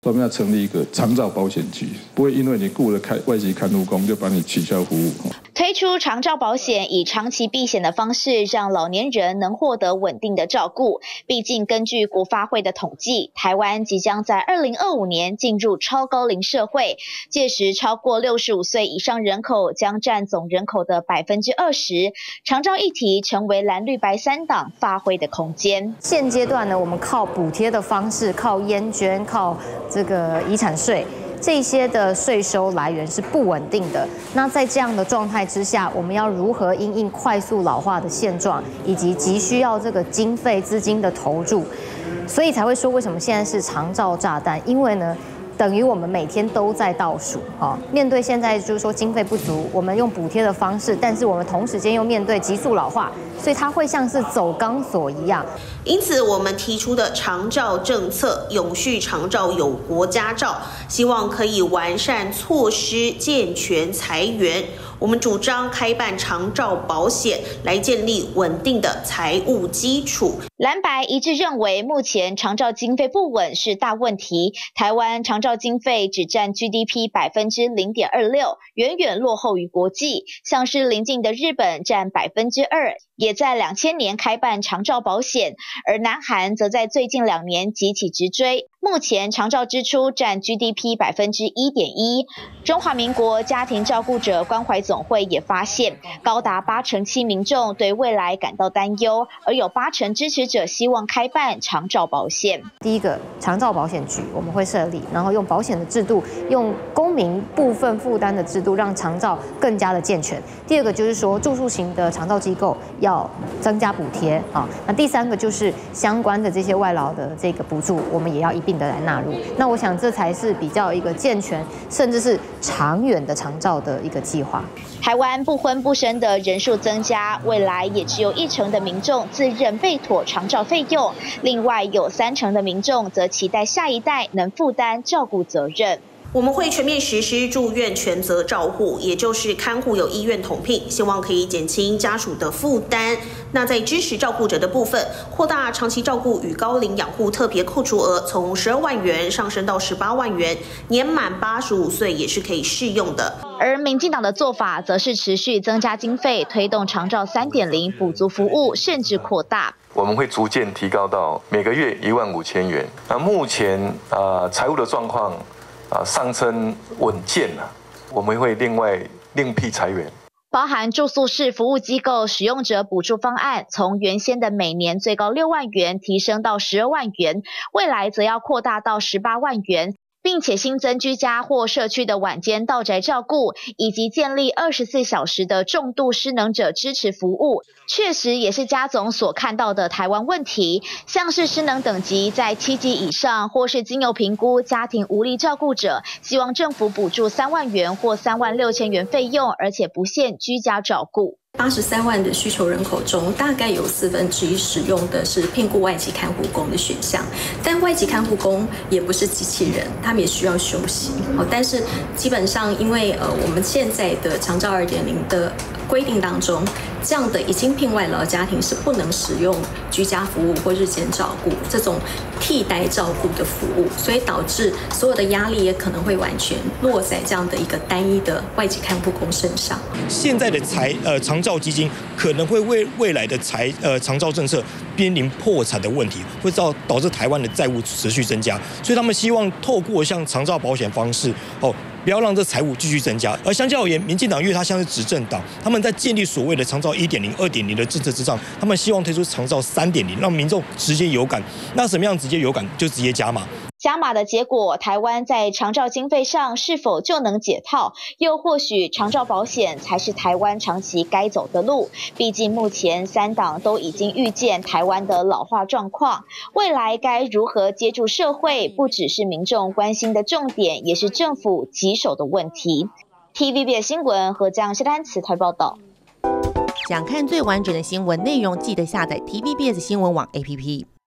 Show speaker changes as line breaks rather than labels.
我们要成立一个长照保险局，不会因为你雇了外籍看护工就把你取消服务。
推出长照保险，以长期避险的方式，让老年人能获得稳定的照顾。毕竟，根据国发会的统计，台湾即将在2025年进入超高龄社会，届时超过65岁以上人口将占总人口的20%。长照议题成为蓝绿白三党发挥的空间。
现阶段呢，我们靠补贴的方式，靠烟捐，靠这个遗产税。这些的税收来源是不稳定的。那在这样的状态之下，我们要如何因应快速老化的现状，以及急需要这个经费资金的投入，所以才会说为什么现在是长照炸弹？因为呢，等于我们每天都在倒数啊。面对现在就是说经费不足，我们用补贴的方式，但是我们同时间又面对急速老化，所以它会像是走钢索一样。
因此，我们提出的长照政策，永续长照有国家照，希望可以完善措施，健全财源。我们主张开办长照保险，来建立稳定的财务基础。
蓝白一致认为，目前长照经费不稳是大问题。台湾长照经费只占 GDP 0.26%，远远落后于国际。像是邻近的日本占2%，也在2000年开办长照保险，而南韩则在最近2年急起直追。目前长照支出占 GDP 1.1%。中华民国家庭照顾者关怀总会也发现，高达87%民众对未来感到担忧，而有80%支持者希望开办长照保险。
第一个，长照保险局我们会设立，然后用保险的制度，用公民部分负担的制度，让长照更加的健全。第二个就是说，住宿型的长照机构要增加补贴啊。那第三个就是相关的这些外劳的这个补助，我们也要一并的来纳入。那我想这才是比较一个健全，甚至是长远的长照的一个计划。
台湾不婚不生的人数增加，未来也只有1成的民众自认备妥长照费用，另外有30%的民众则期待下一代能负担照顾责任。
我们会全面实施住院全责照护，也就是看护有医院统聘，希望可以减轻家属的负担。那在支持照顾者的部分，扩大长期照顾与高龄养护特别扣除额，从12万元上升到18万元，年满85岁也是可以适用的。
而民进党的做法则是持续增加经费，推动长照3.0补足服务，甚至扩大。
我们会逐渐提高到每个月15000元。那目前财务的状况上升稳健了，我们会另辟财源。
包含住宿式服务机构使用者补助方案，从原先的每年最高6万元提升到12万元，未来则要扩大到18万元。并且新增居家或社区的晚间到宅照顾，以及建立24小时的重度失能者支持服务，确实也是家总所看到的台湾问题，像是失能等级在7级以上，或是经由评估家庭无力照顾者，希望政府补助3万元或36000元费用，而且不限居家照顾。
83万的需求人口中，大概有1/4使用的是聘雇外籍看护工的选项，但外籍看护工也不是机器人，他们也需要休息。但是基本上，因为我们现在的长照2.0的规定当中，这样的已经聘外劳家庭是不能使用居家服务或日间照顾这种替代照顾的服务，所以导致所有的压力也可能会完全落在这样的一个单一的外籍看护工身上。
现在的长照基金可能会为未来的长照政策濒临破产的问题，会导致台湾的债务持续增加，所以他们希望透过像长照保险方式不要让这财务继续增加。而相较而言，民进党因为它像是执政党，他们在建立所谓的长照1.0、2.0的政策之上，他们希望推出长照3.0，让民众直接有感。那什么样直接有感，就直接加码。
加码的结果，台湾在长照经费上是否就能解套？又或许长照保险才是台湾长期该走的路？毕竟目前3党都已经预见台湾的老化状况，未来该如何接住社会，不只是民众关心的重点，也是政府棘手的问题。TVBS 新闻何江谢丹词台报道。
想看最完整的新闻内容，记得下载 TVBS 新闻网 APP。